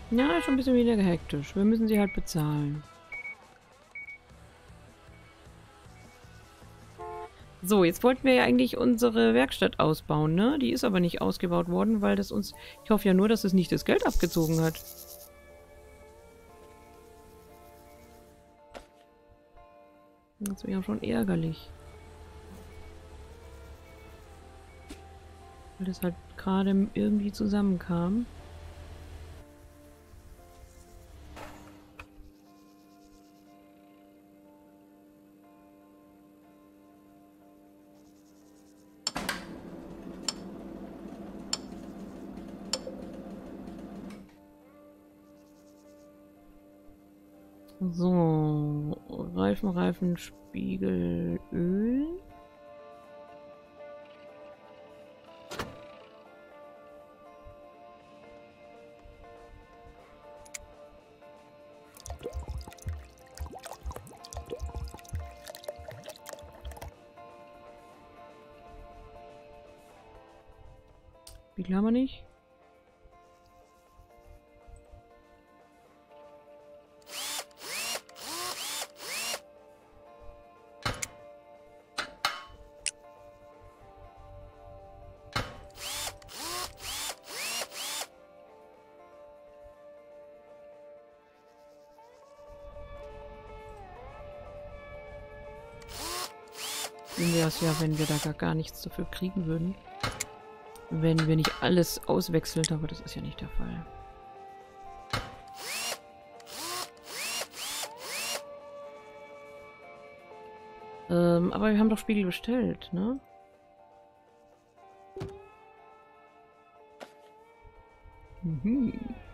Ja, ist schon ein bisschen weniger hektisch. Wir müssen sie halt bezahlen. So, jetzt wollten wir ja eigentlich unsere Werkstatt ausbauen, ne? Die ist aber nicht ausgebaut worden, weil das uns... Ich hoffe ja nur, dass es nicht das Geld abgezogen hat. Das wäre ja schon ärgerlich. Weil das halt gerade irgendwie zusammenkam. So, Reifen, Spiegel, Öl. Spiegel haben wir nicht. Wäre es ja, wenn wir da gar nichts dafür kriegen würden. Wenn wir nicht alles auswechseln, aber das ist ja nicht der Fall. Aber wir haben doch Spiegel bestellt, ne? Mhm.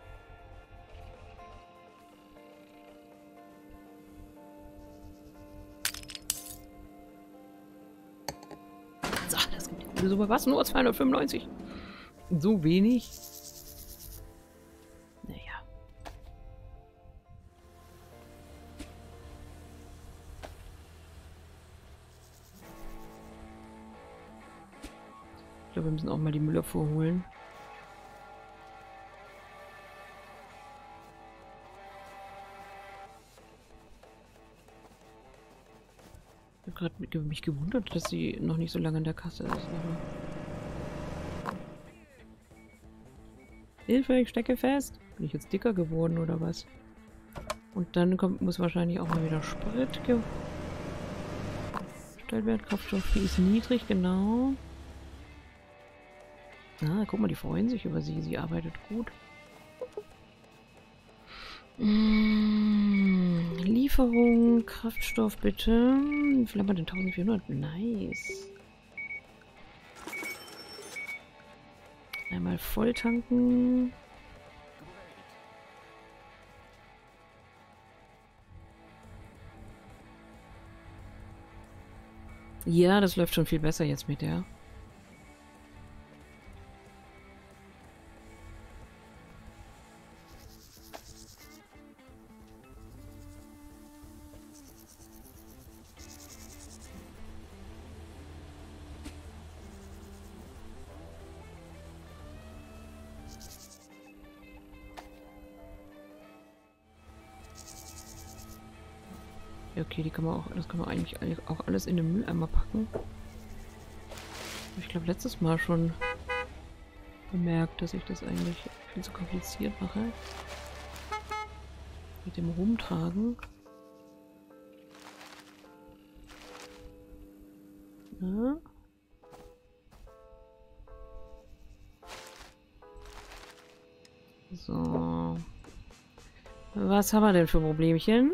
So, das gibt so bei was? Nur 295. So wenig? Naja. Ich glaube, wir müssen auch mal die Müllabfuhr holen. Ich habe gerade mich gewundert, dass sie noch nicht so lange in der Kasse ist. Aber Hilfe, ich stecke fest. Bin ich jetzt dicker geworden oder was? Und dann muss wahrscheinlich auch mal wieder Sprit gestellt werden. Kraftstoff ist niedrig, genau. Ah, guck mal, die freuen sich über sie. Sie arbeitet gut. Lieferung, Kraftstoff bitte. Wie viel haben wir denn? 1400? Nice. Einmal voll tanken. Ja, das läuft schon viel besser jetzt mit der. Ja, okay, die kann man auch, das kann man eigentlich auch alles in den Mülleimer packen. Ich glaube, letztes Mal schon bemerkt, dass ich das eigentlich viel zu kompliziert mache. Mit dem Rumtragen. Ja. So. Was haben wir denn für Problemchen?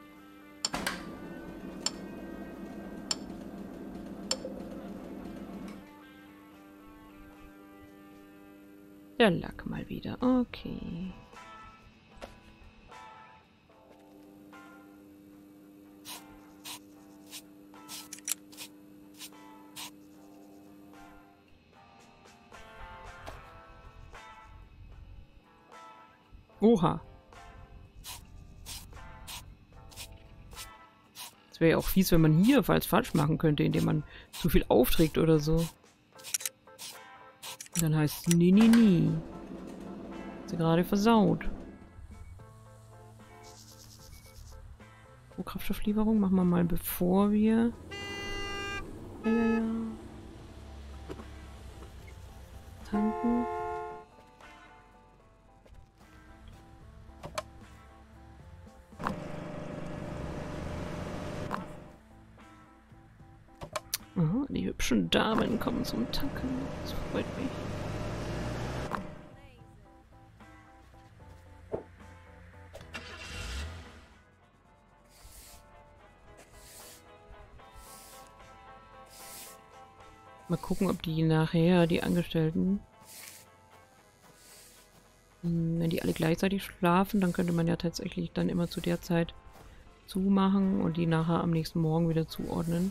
Der Lack mal wieder. Okay. Oha. Es wäre ja auch fies, wenn man hier falsch machen könnte, indem man zu viel aufträgt oder so. Und dann heißt es, nee. Hat sie gerade versaut. Oh, Kraftstofflieferung machen wir mal, bevor wir... Ja. Tanken. Aha, die hübschen Damen kommen zum Tanken. Das freut mich. Mal gucken, ob die nachher, die Angestellten, wenn die alle gleichzeitig schlafen, dann könnte man ja tatsächlich dann immer zu der Zeit zumachen und die nachher am nächsten Morgen wieder zuordnen.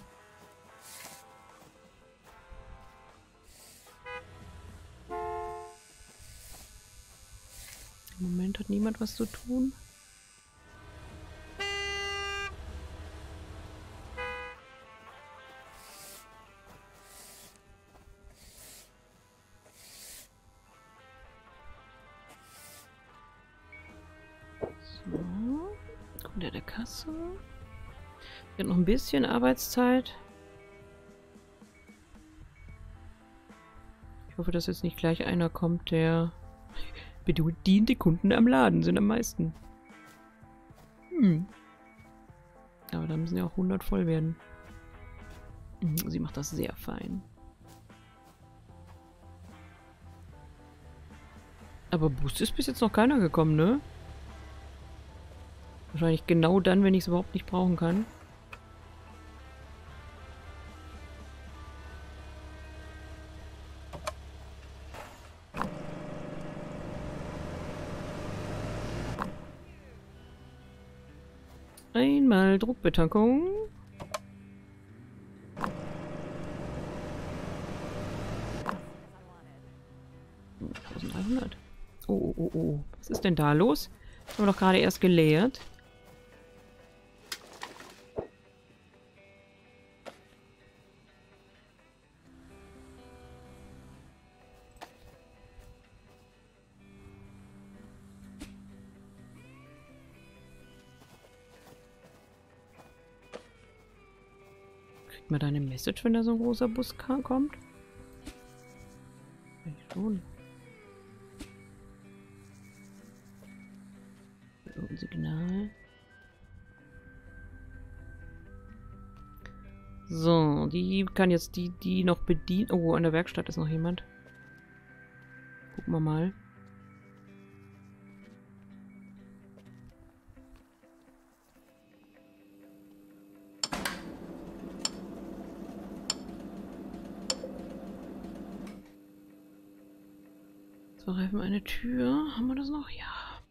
Im Moment hat niemand was zu tun. So, Kunde der Kasse. Wir haben noch ein bisschen Arbeitszeit. Ich hoffe, dass jetzt nicht gleich einer kommt, der bediente Kunden am Laden sind am meisten. Aber da müssen ja auch 100 voll werden. Sie macht das sehr fein. Aber Boost ist bis jetzt noch keiner gekommen, ne? Wahrscheinlich genau dann, wenn ich es überhaupt nicht brauchen kann. Einmal Druckbetankung. 1300. Oh. Was ist denn da los? Das haben wir doch gerade erst geleert. Kriegt man da eine Message, wenn da so ein großer Bus kommt? Vielleicht schon. Irgendein Signal. So, die kann jetzt die noch bedienen. Oh, an der Werkstatt ist noch jemand. Gucken wir mal. So, Reifen, eine Tür. Haben wir das noch? Ja.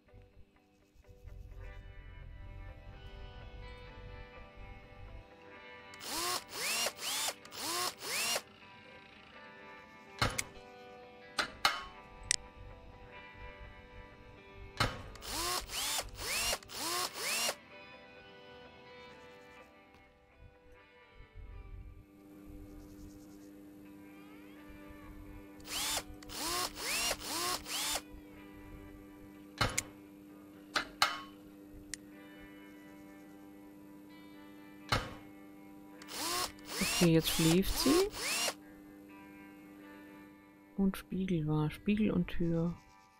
Okay, jetzt schläft sie. Und Spiegel war. Spiegel und Tür.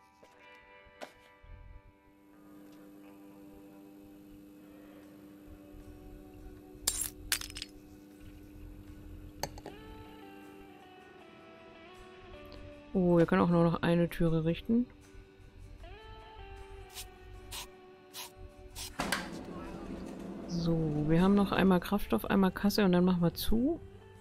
Oh, er kann auch nur noch eine Türe richten. So, wir haben noch einmal Kraftstoff, einmal Kasse und dann machen wir zu.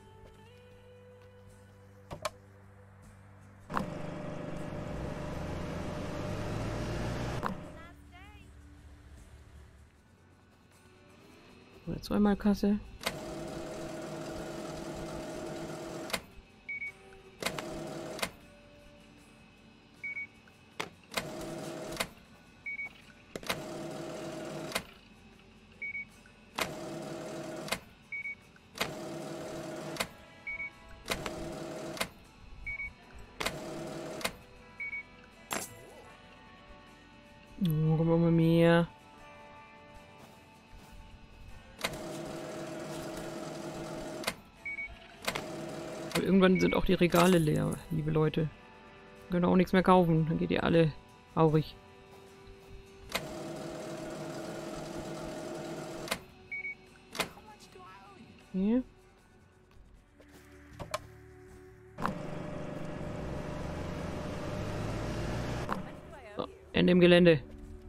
Oder zweimal Kasse. Oh, komm mal mehr. Irgendwann sind auch die Regale leer, liebe Leute. Können auch nichts mehr kaufen. Dann geht ihr alle traurig. Hier. So, Ende im Gelände.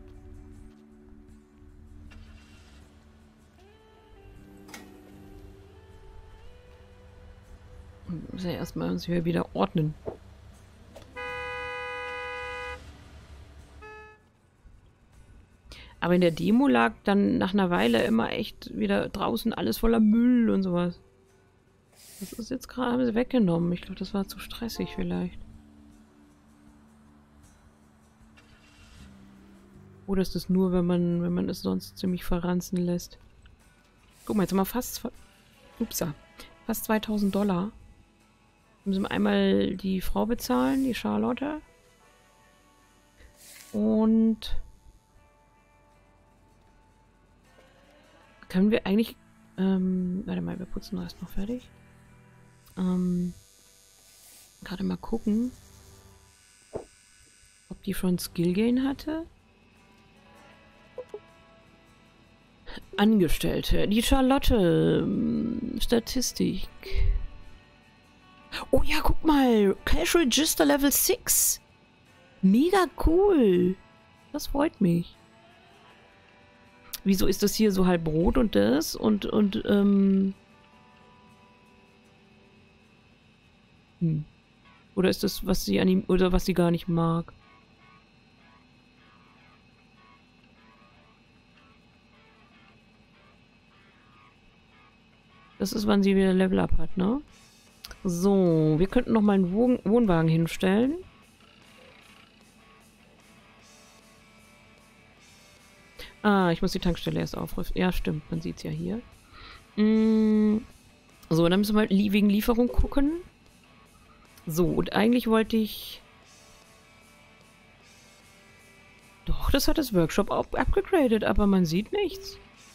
Wir müssen ja erstmal uns hier wieder ordnen. Aber in der Demo lag dann nach einer Weile immer echt wieder draußen alles voller Müll und sowas. Das ist jetzt gerade, haben sie weggenommen. Ich glaube, das war zu stressig vielleicht. Oder ist das nur, wenn man es sonst ziemlich verranzen lässt? Guck mal, jetzt haben wir fast 2000 $. Müssen wir einmal die Frau bezahlen, die Charlotte. Und können wir eigentlich... warte mal, wir putzen den Rest noch fertig. Gerade mal gucken, ob die schon Skill Gain hatte. Angestellte. Die Charlotte. Statistik. Oh ja, guck mal. Cash Register Level 6. Mega cool. Das freut mich. Wieso ist das hier so halb rot und das? Oder ist das, was sie an ihm, oder was sie gar nicht mag? Das ist, wann sie wieder Level Up hat, ne? So, wir könnten noch mal einen Wohnwagen hinstellen. Ah, ich muss die Tankstelle erst aufrufen. Ja, stimmt, man sieht es ja hier. So, dann müssen wir wegen Lieferung gucken. So, und eigentlich wollte ich... Doch, das hat das Workshop auch abgegradet, aber man sieht nichts.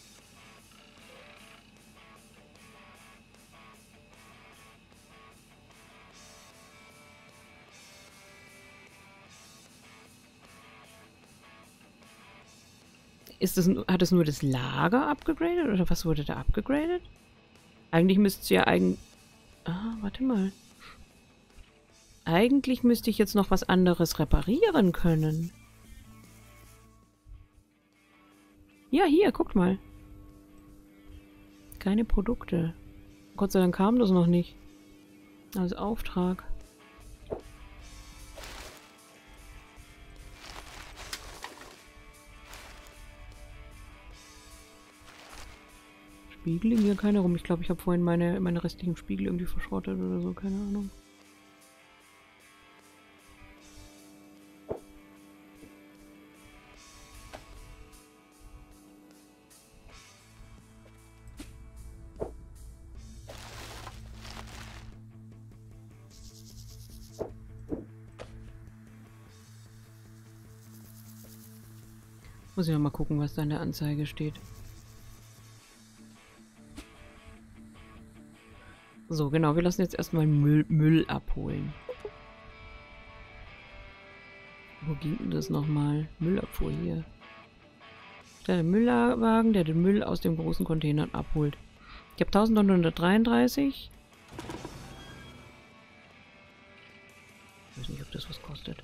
Hat es nur das Lager abgegradet oder was wurde da abgegradet? Eigentlich müsste es ja warte mal. Eigentlich müsste ich jetzt noch was anderes reparieren können. Ja, hier, guckt mal. Keine Produkte. Gott sei Dank kam das noch nicht. Als Auftrag. Spiegel liegen hier keine rum. Ich glaube, ich habe vorhin meine restlichen Spiegel irgendwie verschrottet oder so. Keine Ahnung. Muss ich mal gucken, was da in der Anzeige steht. So, genau, wir lassen jetzt erstmal Müll abholen. Wo ging denn das nochmal? Müllabfuhr hier. Der Müllwagen, der den Müll aus dem großen Container abholt. Ich habe 1933. Ich weiß nicht, ob das was kostet.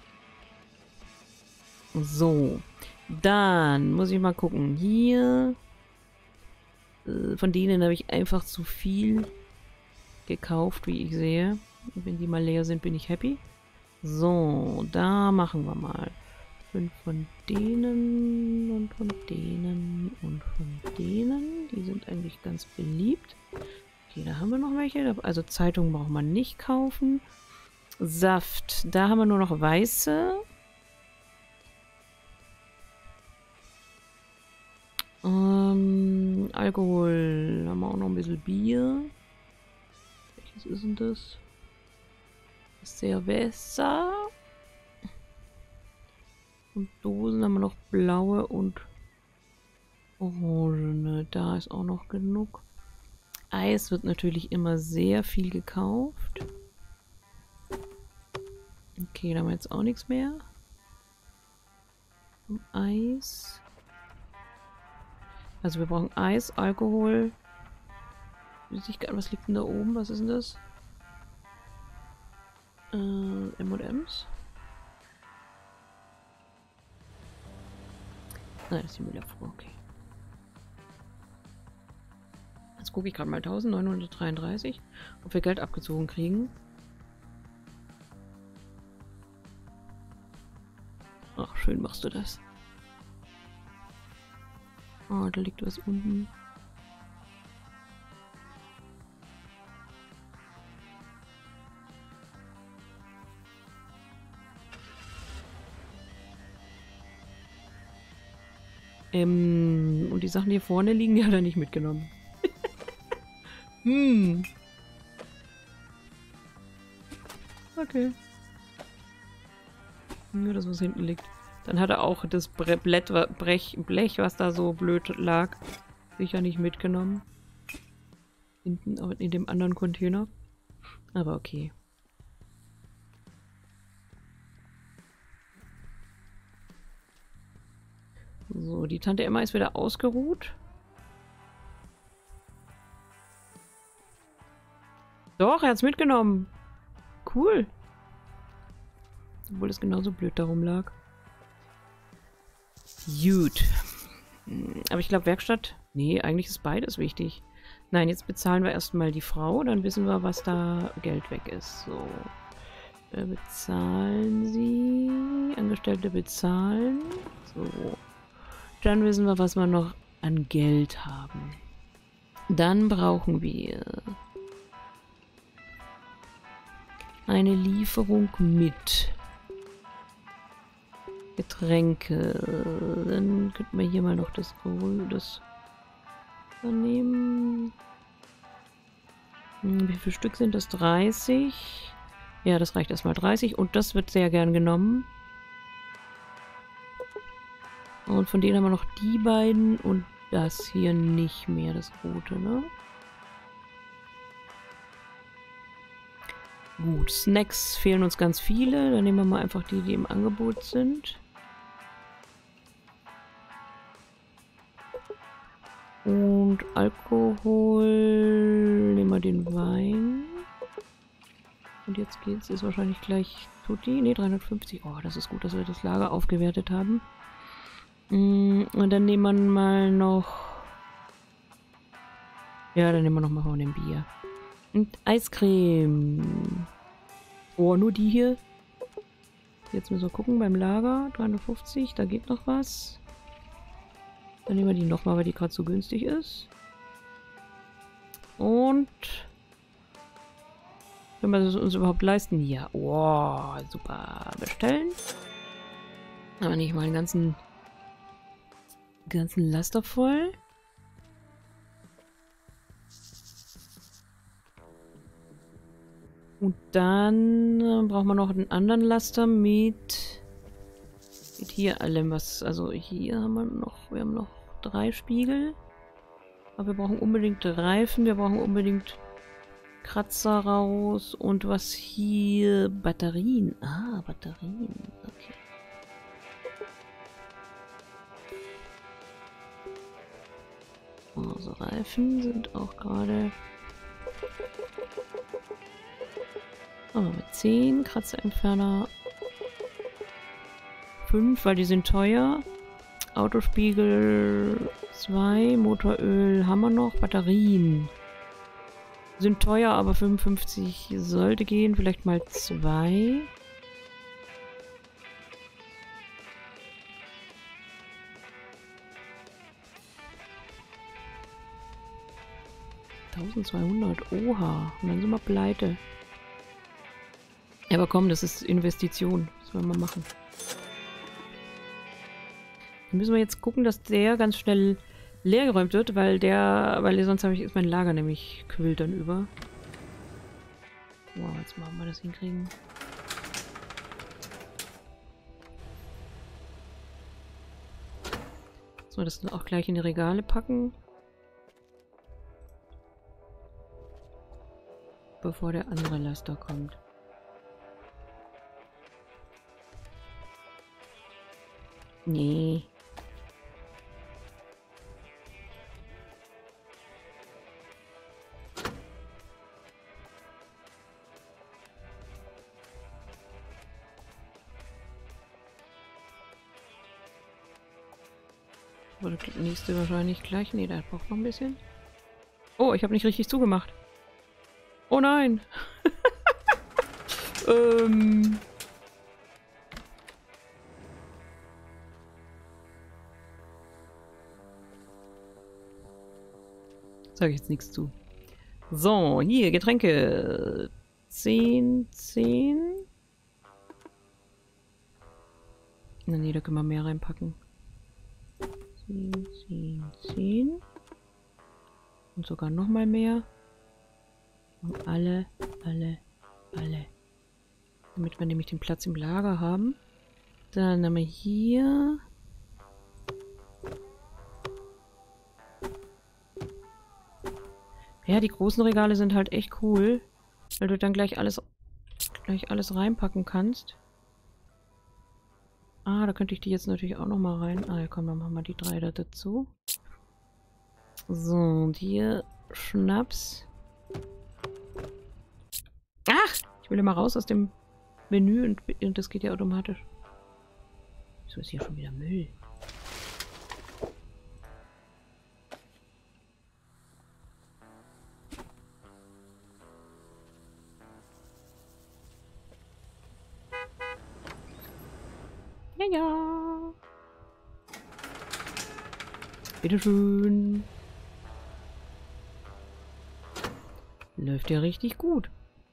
So. Dann muss ich mal gucken. Hier. Von denen habe ich einfach zu viel gekauft, wie ich sehe. Und wenn die mal leer sind, bin ich happy. So, da machen wir mal 5 von denen und von denen und von denen. Die sind eigentlich ganz beliebt. Okay, da haben wir noch welche. Also Zeitungen braucht man nicht kaufen. Saft, da haben wir nur noch weiße. Alkohol, haben wir auch noch ein bisschen Bier. Was ist denn das? Cerveza. Und Dosen haben wir noch blaue und orangene. Da ist auch noch genug. Eis wird natürlich immer sehr viel gekauft. Okay, da haben wir jetzt auch nichts mehr. Eis. Also wir brauchen Eis, Alkohol. Was liegt denn da oben? Was ist denn das? M&M's? Nein, das ist die Müllabfuhr, okay. Jetzt gucke ich gerade mal 1933, ob wir Geld abgezogen kriegen. Ach, schön machst du das. Oh, da liegt was unten. Und die Sachen, die hier vorne liegen, die hat er nicht mitgenommen. Okay. Nur das, was hinten liegt. Dann hat er auch das Blech, was da so blöd lag, sicher nicht mitgenommen. Hinten in dem anderen Container. Aber okay. So, die Tante Emma ist wieder ausgeruht. Doch, er hat's mitgenommen. Cool. Obwohl es genauso blöd darum lag. Gut. Aber ich glaube, Werkstatt... Nee, eigentlich ist beides wichtig. Nein, jetzt bezahlen wir erstmal die Frau, dann wissen wir, was da Geld weg ist. So. Bezahlen Sie. Angestellte bezahlen. So. Dann wissen wir, was wir noch an Geld haben. Dann brauchen wir eine Lieferung mit Getränke. Dann könnten wir hier mal noch das nehmen. Wie viele Stück sind das? 30. Ja, das reicht erstmal 30. Und das wird sehr gern genommen. Und von denen haben wir noch die beiden und das hier nicht mehr, das rote, ne? Gut, Snacks fehlen uns ganz viele. Dann nehmen wir mal einfach die, die im Angebot sind. Und Alkohol, nehmen wir den Wein. Und jetzt geht's, ist wahrscheinlich gleich Tutti. Ne, 350. Oh, das ist gut, dass wir das Lager aufgewertet haben. Und dann nehmen wir mal noch... Ja, dann nehmen wir noch mal von dem Bier. Und Eiscreme. Oh, nur die hier. Jetzt müssen wir gucken beim Lager. 350, da geht noch was. Dann nehmen wir die nochmal, weil die gerade so günstig ist. Und... Wenn wir es uns überhaupt leisten. Ja, wow, super. Bestellen. Aber nicht mal den ganzen Laster voll. Und dann brauchen wir noch einen anderen Laster mit hier allem was. Also hier haben wir haben noch 3 Spiegel. Aber wir brauchen unbedingt Reifen, wir brauchen unbedingt Kratzer raus und was hier? Batterien. Ah, Batterien. Okay. Also Reifen sind auch gerade... Aber mit 10, Kratzerentferner 5, weil die sind teuer. Autospiegel 2, Motoröl haben wir noch, Batterien sind teuer, aber 55 sollte gehen, vielleicht mal 2. $1200, oha, und dann sind wir pleite. Ja, aber komm, das ist Investition. Das wollen wir machen. Dann müssen wir jetzt gucken, dass der ganz schnell leer geräumt wird, weil sonst ist mein Lager nämlich quillt dann über. Wow, jetzt machen wir das hinkriegen. So, das dann auch gleich in die Regale packen. Bevor der andere Laster kommt. Nee. Oder das nächste wahrscheinlich gleich. Nee, der braucht noch ein bisschen. Oh, ich habe nicht richtig zugemacht. Oh nein. ähm. Sage ich jetzt nichts zu. So, hier, Getränke. 10, 10. Na nee, da können wir mehr reinpacken. 10, 10, 10. Und sogar noch mal mehr. Und alle. Damit wir nämlich den Platz im Lager haben. Dann haben wir hier. Ja, die großen Regale sind halt echt cool. Weil du dann gleich alles reinpacken kannst. Ah, da könnte ich die jetzt natürlich auch noch mal rein. Ah ja, komm, dann machen wir die 3 da dazu. So, und hier Schnaps. Ach! Ich will immer raus aus dem Menü und das geht ja automatisch. Wieso ist hier schon wieder Müll? Ja, ja. Bitteschön. Läuft ja richtig gut.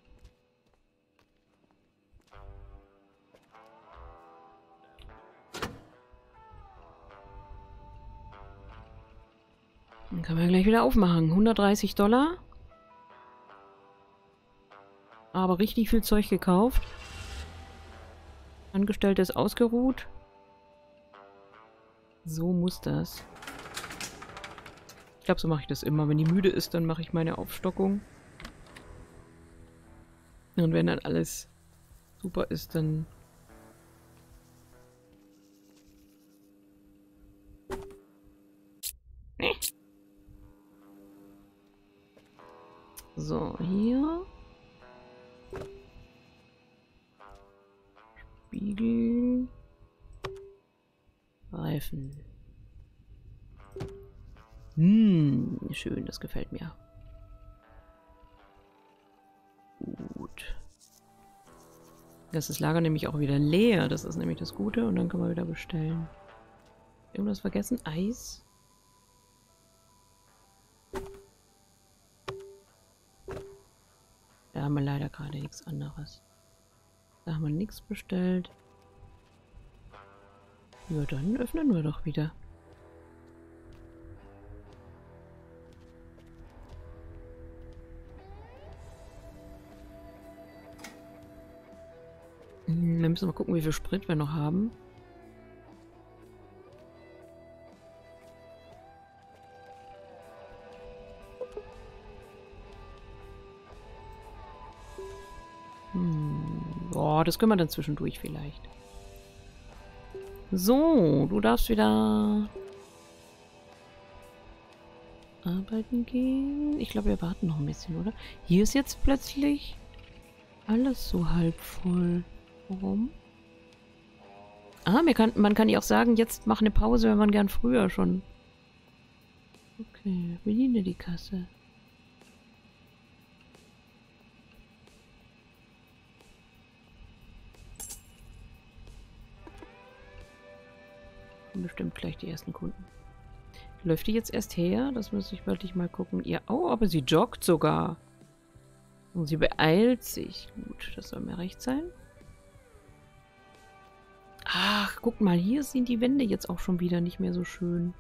Dann kann man gleich wieder aufmachen. 130 $. Aber richtig viel Zeug gekauft. Angestellte ist ausgeruht. So muss das. Ich glaube, so mache ich das immer. Wenn die müde ist, dann mache ich meine Aufstockung. Und wenn dann alles super ist, dann... So, hier. Spiegel. Reifen. Schön, das gefällt mir. Gut. Das ist Lager nämlich auch wieder leer. Das ist nämlich das Gute. Und dann können wir wieder bestellen. Irgendwas vergessen? Eis? Da haben wir leider gerade nichts anderes. Da haben wir nichts bestellt. Ja, dann öffnen wir doch wieder. Wir müssen mal gucken, wie viel Sprit wir noch haben. Boah, das können wir dann zwischendurch vielleicht. So, du darfst wieder arbeiten gehen. Ich glaube, wir warten noch ein bisschen, oder? Hier ist jetzt plötzlich alles so halb voll. Warum? Ah, man kann ja auch sagen, jetzt mach eine Pause, wenn man gern früher schon. Okay, bediene die Kasse. Bestimmt gleich die ersten Kunden. Läuft die jetzt erst her? Das muss ich wirklich mal gucken. Ja, oh, aber sie joggt sogar. Und sie beeilt sich. Gut, das soll mir recht sein. Ach, guck mal, hier sind die Wände jetzt auch schon wieder nicht mehr so schön.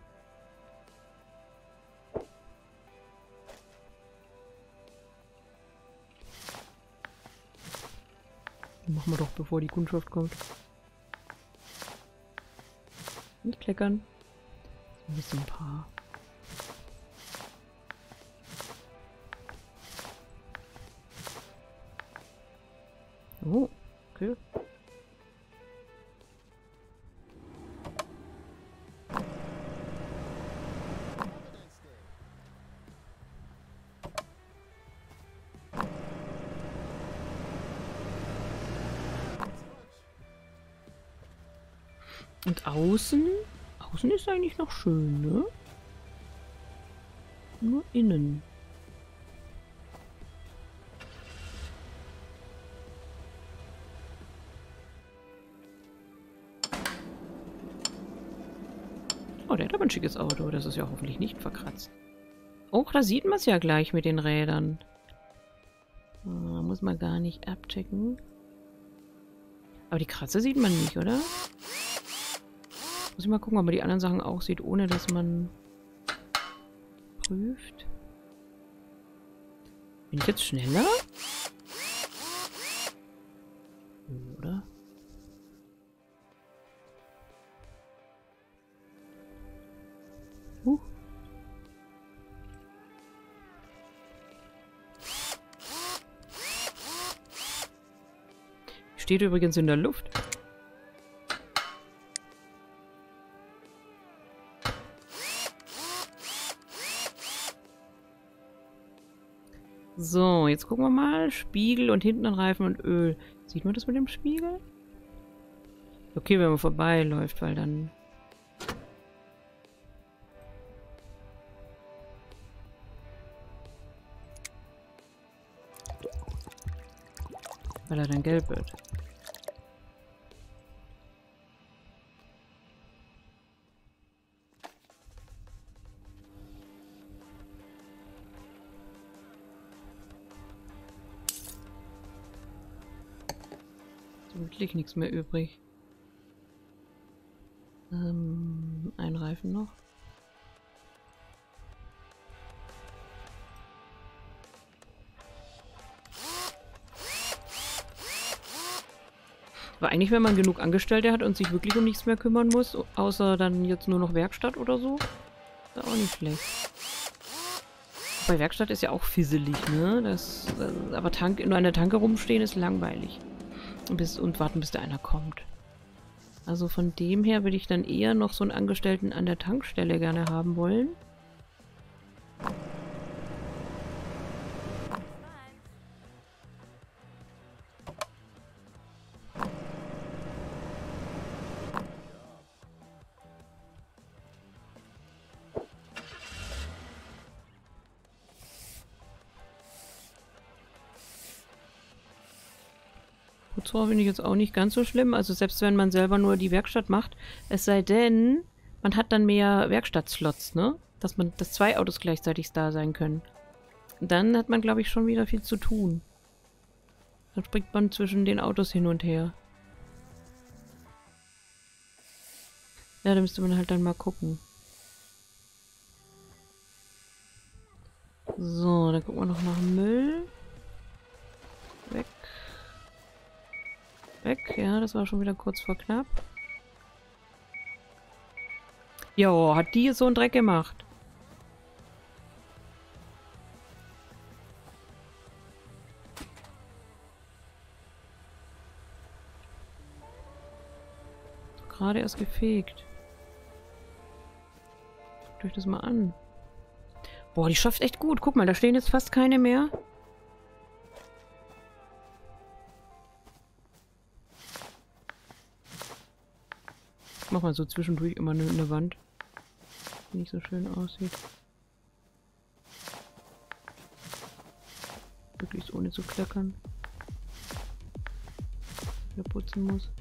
Machen wir doch, bevor die Kundschaft kommt. Nicht kleckern. Ein bisschen ein paar. Oh, okay. Und außen? Außen ist eigentlich noch schön, ne? Nur innen. Oh, der hat aber ein schickes Auto. Das ist ja hoffentlich nicht verkratzt. Oh, da sieht man es ja gleich mit den Rädern. Muss man gar nicht abchecken. Aber die Kratzer sieht man nicht, oder? Muss ich mal gucken, ob man die anderen Sachen auch sieht, ohne dass man prüft. Bin ich jetzt schneller? Oder? Steht übrigens in der Luft. So, jetzt gucken wir mal. Spiegel und hinten Reifen und Öl. Sieht man das mit dem Spiegel? Okay, wenn man vorbeiläuft, weil dann... Weil er dann gelb wird. So wirklich nichts mehr übrig. Ein Reifen noch. Aber eigentlich, wenn man genug Angestellte hat und sich wirklich um nichts mehr kümmern muss, außer dann jetzt nur noch Werkstatt oder so, ist auch nicht schlecht. Bei Werkstatt ist ja auch fisselig, ne? Aber nur an der Tanke rumstehen ist langweilig. Und warten, bis da einer kommt. Also von dem her würde ich dann eher noch so einen Angestellten an der Tankstelle gerne haben wollen. Putzrohr finde ich jetzt auch nicht ganz so schlimm. Also selbst wenn man selber nur die Werkstatt macht. Es sei denn, man hat dann mehr Werkstattslots, ne? Dass 2 Autos gleichzeitig da sein können. Dann hat man, glaube ich, schon wieder viel zu tun. Dann springt man zwischen den Autos hin und her. Ja, da müsste man halt dann mal gucken. So, dann gucken wir noch nach Müll. Weg. Weg, ja, das war schon wieder kurz vor knapp. Jo, hat die so einen Dreck gemacht. Gerade erst gefegt. Guckt euch das mal an. Boah, die schafft echt gut. Guck mal, da stehen jetzt fast keine mehr. Ich mach mal so zwischendurch immer eine Wand, die nicht so schön aussieht. Möglichst ohne zu kleckern. Wieder putzen muss.